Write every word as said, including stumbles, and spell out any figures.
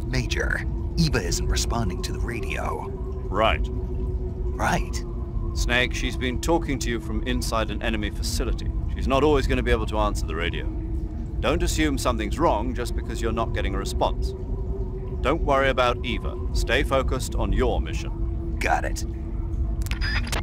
Major, Eva isn't responding to the radio. Right. Right. Snake, she's been talking to you from inside an enemy facility. She's not always going to be able to answer the radio. Don't assume something's wrong just because you're not getting a response. Don't worry about Eva. Stay focused on your mission. Got it.